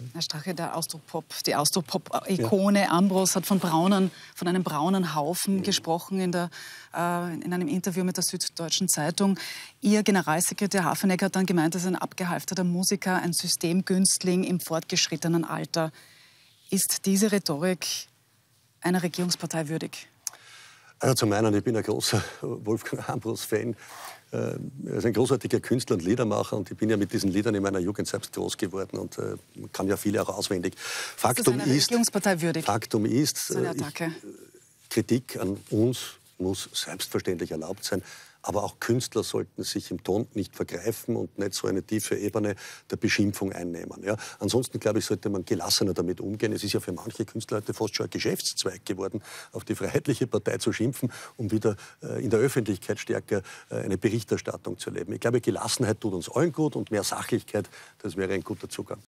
Herr Strache, der Austropop, die Austropop-Ikone Ambros hat von einem braunen Haufen gesprochen in einem Interview mit der Süddeutschen Zeitung. Ihr Generalsekretär Hafenecker hat dann gemeint, dass ein abgehalfterter Musiker, ein Systemgünstling im fortgeschrittenen Alter. Ist diese Rhetorik einer Regierungspartei würdig? Also zum einen, ich bin ein großer Wolfgang Ambros-Fan. Er ist ein großartiger Künstler und Liedermacher und ich bin ja mit diesen Liedern in meiner Jugend selbst groß geworden und man kann ja viele auch auswendig. Faktum ist, Regierungspartei würdig? Faktum ist, Kritik an uns muss selbstverständlich erlaubt sein. Aber auch Künstler sollten sich im Ton nicht vergreifen und nicht so eine tiefe Ebene der Beschimpfung einnehmen. Ja? Ansonsten, glaube ich, sollte man gelassener damit umgehen. Es ist ja für manche Künstler heute fast schon ein Geschäftszweig geworden, auf die Freiheitliche Partei zu schimpfen, um wieder in der Öffentlichkeit stärker eine Berichterstattung zu erleben. Ich glaube, Gelassenheit tut uns allen gut und mehr Sachlichkeit, das wäre ein guter Zugang.